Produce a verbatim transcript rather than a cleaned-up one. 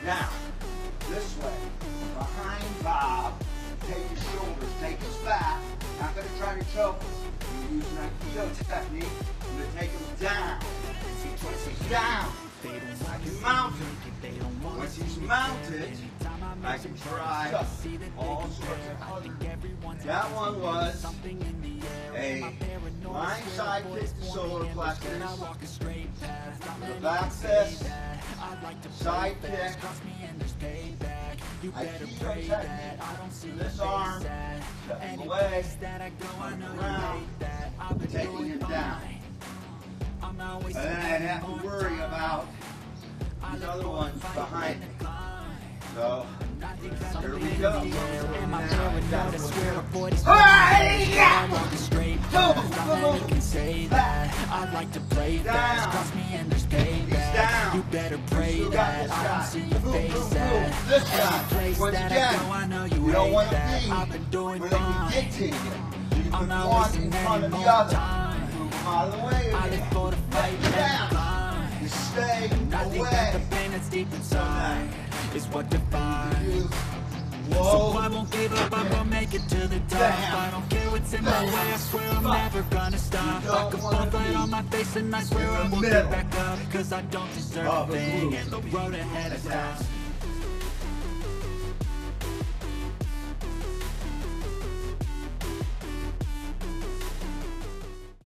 Now, this way, behind Bob, take his shoulders, take his back. Not going to try to choke us. You're using that Aikido technique. I'm going to take him down. Once he's down, I can mount him. Once he's mounted, I can try all sorts of other. That one was a lying side kick to solar plexus, the back fist, side kick. I keep protecting this arm, stepping away, around, taking it down. And then I'd have to worry about these other ones behind me. So, here we go. Hi-ya! Boom! Boom! Back! I'd like to play fast, trust me and there's payback. You better pray that I don't see your face at this guy. Once again, we don't want to be where they can get to you. So you put one in front of the other. Move them out of the way. I live for the fight and climb. You stay I think that the away. pain that's deep inside is what defines. Whoa. So I won't give up, I will make it to the top. Damn. I don't care what's in my way, I swear I'm never gonna stop. I could fall flat on my face and I swear I won't get back up. Cause I don't deserve a thing, and the road ahead is tough.